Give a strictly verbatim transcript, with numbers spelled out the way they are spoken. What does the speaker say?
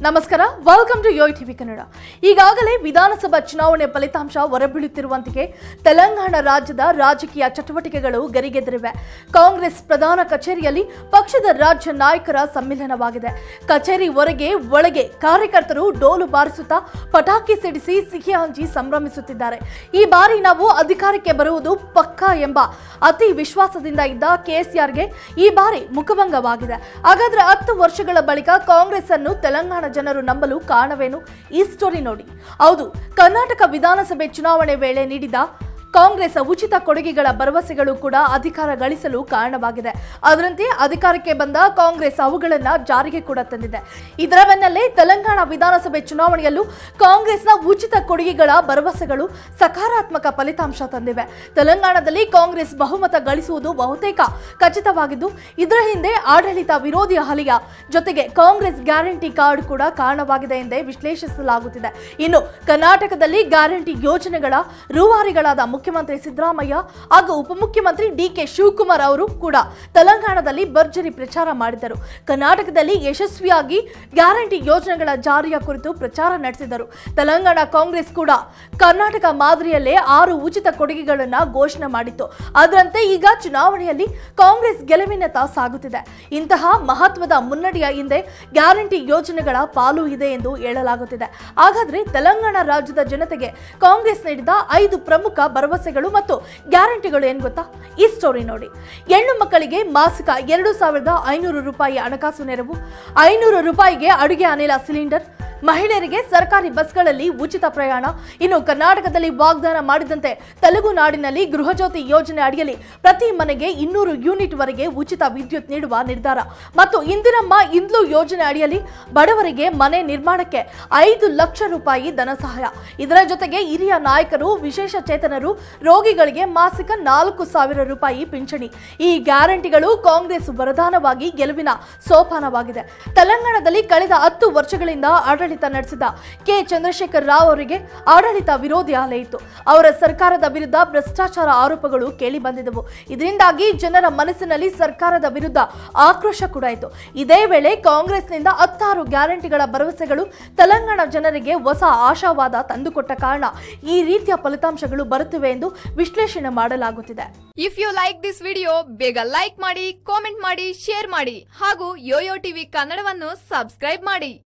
ನಮಸ್ಕಾರ, welcome to YoYo TV Kannada. ಈಗಾಗಲೇ ವಿಧಾನಸಭಾ ಚುನಾವಣೆ ಫಲಿತಾಂಶ ಹೊರಬೀಳುತ್ತಿರುವಂತೆಯೇ ತೆಲಂಗಾಣ ರಾಜ್ಯದ ರಾಜಕೀಯ ಚಟುವಟಿಕೆಗಳು ಗರಿಗೆದರಿವೆ. ಕಾಂಗ್ರೆಸ್ ಪ್ರಧಾನ ಕಚೇರಿಯಲ್ಲಿ ಪಕ್ಷದ ರಾಜ್ಯ ನಾಯಕರ ಸಮ್ಮಿಲನವಾಗಿದೆ. ಕಚೇರಿ ಹೊರಗೆ ಒಳಗೆ ಕಾರ್ಯಕರ್ತರು ಡೋಲು ಬಾರಿಸುತ್ತಾ ಪಟಾಕಿ ಸಿಡಿಸಿ ಸಿಹಿ ಹಂಚಿ ಸಂಭ್ರಮಿಸುತ್ತಿದ್ದಾರೆ. ಈ ಬಾರಿ ನಾವು ಅಧಿಕಾರಕ್ಕೆ ಬರುವುದು ಪಕ್ಕಾ ಎಂಬ ಅತಿ ವಿಶ್ವಾಸದಿಂದ ಇದ್ದ ಕೆಸಿಆರ್ಗೆ ಈ ಬಾರಿ ಮುಖಭಂಗವಾಗಿದೆ. ಹಾಗಾದ್ರೆ ಹತ್ತು ವರ್ಷಗಳ ಬಳಿಕ ಕಾಂಗ್ರೆಸ್ ಅನ್ನು ತೆಲಂಗಾಣ ಜನರು ನಂಬಲು ಕಾರಣವೇನು? ಈ ಸ್ಟೋರಿ ನೋಡಿ. ಹೌದು, ಕರ್ನಾಟಕ ವಿಧಾನಸಭೆ ಚುನಾವಣೆ ವೇಳೆ ನೀಡಿದ ಕಾಂಗ್ರೆಸ್ ಉಚಿತ ಕೊಡುಗೆಗಳ ಭರವಸೆಗಳು ಕೂಡ ಅಧಿಕಾರ ಗಳಿಸಲು ಕಾರಣವಾಗಿದೆ. ಅದರಂತೆ ಅಧಿಕಾರಕ್ಕೆ ಬಂದ ಕಾಂಗ್ರೆಸ್ ಅವುಗಳನ್ನ ಜಾರಿಗೆ ಕೂಡ ತಂದಿದೆ. ಇದರ ಬೆನ್ನಲ್ಲೇ ತೆಲಂಗಾಣ ವಿಧಾನಸಭೆ ಚುನಾವಣೆಯಲ್ಲೂ ಕಾಂಗ್ರೆಸ್ನ ಉಚಿತ ಕೊಡುಗೆಗಳ ಭರವಸೆಗಳು ಸಕಾರಾತ್ಮಕ ಫಲಿತಾಂಶ ತಂದಿವೆ. ತೆಲಂಗಾಣದಲ್ಲಿ ಕಾಂಗ್ರೆಸ್ ಬಹುಮತ ಗಳಿಸುವುದು ಬಹುತೇಕ ಖಚಿತವಾಗಿದ್ದು, ಇದರ ಹಿಂದೆ ಆಡಳಿತ ವಿರೋಧಿ ಅಲೆಯ ಜೊತೆಗೆ ಕಾಂಗ್ರೆಸ್ ಗ್ಯಾರಂಟಿ ಕಾರ್ಡ್ ಕೂಡ ಕಾರಣವಾಗಿದೆ ಎಂದೇ ವಿಶ್ಲೇಷಿಸಲಾಗುತ್ತಿದೆ. ಇನ್ನು ಕರ್ನಾಟಕದಲ್ಲಿ ಗ್ಯಾರಂಟಿ ಯೋಜನೆಗಳ ರೂವಾರಿಗಳಾದ ಮುಖ್ಯಮಂತ್ರಿ ಸಿದ್ದರಾಮಯ್ಯ ಹಾಗೂ ಉಪಮುಖ್ಯಮಂತ್ರಿ ಡಿ ಕೆ ಶಿವಕುಮಾರ್ ಅವರು ಕೂಡ ತೆಲಂಗಾಣದಲ್ಲಿ ಭರ್ಜರಿ ಪ್ರಚಾರ ಮಾಡಿದರು. ಕರ್ನಾಟಕದಲ್ಲಿ ಯಶಸ್ವಿಯಾಗಿ ಗ್ಯಾರಂಟಿ ಯೋಜನೆಗಳ ಜಾರಿಯ ಕುರಿತು ಪ್ರಚಾರ ನಡೆಸಿದರು. ತೆಲಂಗಾಣ ಕಾಂಗ್ರೆಸ್ ಕೂಡ ಕರ್ನಾಟಕ ಮಾದರಿಯಲ್ಲೇ ಆರು ಉಚಿತ ಕೊಡುಗೆಗಳನ್ನು ಘೋಷಣೆ ಮಾಡಿತ್ತು. ಅದರಂತೆ ಈಗ ಚುನಾವಣೆಯಲ್ಲಿ ಕಾಂಗ್ರೆಸ್ ಗೆಲುವಿನತ್ತ ಸಾಗುತ್ತಿದೆ. ಇಂತಹ ಮಹತ್ವದ ಮುನ್ನಡೆಯ ಹಿಂದೆ ಗ್ಯಾರಂಟಿ ಯೋಜನೆಗಳ ಪಾಲು ಇದೆ ಎಂದು ಹೇಳಲಾಗುತ್ತಿದೆ. ಹಾಗಾದ್ರೆ ತೆಲಂಗಾಣ ರಾಜ್ಯದ ಜನತೆಗೆ ಕಾಂಗ್ರೆಸ್ ನೀಡಿದ ಐದು ಪ್ರಮುಖ ಭರವಸೆಗಳು ಮತ್ತು ಗ್ಯಾರಂಟಿಗಳು ಏನು ಗೊತ್ತಾ? ಈ ಸ್ಟೋರಿ ನೋಡಿ. ಹೆಣ್ಣು ಮಕ್ಕಳಿಗೆ ಮಾಸಿಕ ಎರಡು ಸಾವಿರದ ಐನೂರು ರೂಪಾಯಿ ಹಣಕಾಸು ನೆರವು, ಐನೂರು ರೂಪಾಯಿಗೆ ಅಡುಗೆ ಅನಿಲ ಸಿಲಿಂಡರ್, ಮಹಿಳೆಯರಿಗೆ ಸರ್ಕಾರಿ ಬಸ್ಗಳಲ್ಲಿ ಉಚಿತ ಪ್ರಯಾಣ. ಇನ್ನು ಕರ್ನಾಟಕದಲ್ಲಿ ವಾಗ್ದಾನ ಮಾಡಿದಂತೆ ತೆಲುಗು ನಾಡಿನಲ್ಲಿ ಗೃಹಜ್ಯೋತಿ ಯೋಜನೆ ಅಡಿಯಲ್ಲಿ ಪ್ರತಿ ಮನೆಗೆ ಇನ್ನೂರು ಯೂನಿಟ್ ವರೆಗೆ ಉಚಿತ ವಿದ್ಯುತ್ ನೀಡುವ ನಿರ್ಧಾರ ಮತ್ತು ಇಂದಿರಮ್ಮ ಇಂದ್ಲು ಯೋಜನೆ ಅಡಿಯಲ್ಲಿ ಬಡವರಿಗೆ ಮನೆ ನಿರ್ಮಾಣಕ್ಕೆ ಐದು ಲಕ್ಷ ರೂಪಾಯಿ ಧನ ಸಹಾಯ. ಇದರ ಜೊತೆಗೆ ಹಿರಿಯ ನಾಯಕರು, ವಿಶೇಷ ಚೇತನರು, ರೋಗಿಗಳಿಗೆ ಮಾಸಿಕ ನಾಲ್ಕು ಸಾವಿರ ರೂಪಾಯಿ ಪಿಂಚಣಿ. ಈ ಗ್ಯಾರಂಟಿಗಳು ಕಾಂಗ್ರೆಸ್ ವರದಾನವಾಗಿ ಗೆಲುವಿನ ಸೋಪಾನವಾಗಿದೆ. ತೆಲಂಗಾಣದಲ್ಲಿ ಕಳೆದ ಹತ್ತು ವರ್ಷಗಳಿಂದ ಆಡಳಿತ ನಡೆಸಿದ ಕೆ ಚಂದ್ರಶೇಖರ್ ರಾವ್ ಅವರಿಗೆ ಆಡಳಿತ ವಿರೋಧಿ ಅಲೆ ಇತ್ತು. ಅವರ ಸರ್ಕಾರದ ವಿರುದ್ಧ ಭ್ರಷ್ಟಾಚಾರ ಆರೋಪಗಳು ಕೇಳಿ ಬಂದಿದ್ದವು. ಇದರಿಂದಾಗಿ ಜನರ ಮನಸ್ಸಿನಲ್ಲಿ ಸರ್ಕಾರದ ವಿರುದ್ಧ ಆಕ್ರೋಶ ಕೂಡ ಇತ್ತು. ಇದೇ ವೇಳೆ ಕಾಂಗ್ರೆಸ್ನಿಂದ ಹತ್ತಾರು ಗ್ಯಾರಂಟಿಗಳ ಭರವಸೆಗಳು ತೆಲಂಗಾಣ ಜನರಿಗೆ ಹೊಸ ಆಶಾವಾದ ತಂದುಕೊಟ್ಟ ಕಾರಣ ಈ ರೀತಿಯ ಫಲಿತಾಂಶಗಳು ಬರುತ್ತಿವೆ ಎಂದು ವಿಶ್ಲೇಷಣೆ ಮಾಡಲಾಗುತ್ತಿದೆ. If you like this video, ಬೇಗ ಲೈಕ್ ಮಾಡಿ, ಕಾಮೆಂಟ್ ಮಾಡಿ, ಶೇರ್ ಮಾಡಿ ಹಾಗೂ ಯೋಯೋ ಟಿವಿ ಕನ್ನಡವನ್ನು ಸಬ್ಸ್ಕ್ರೈಬ್ ಮಾಡಿ.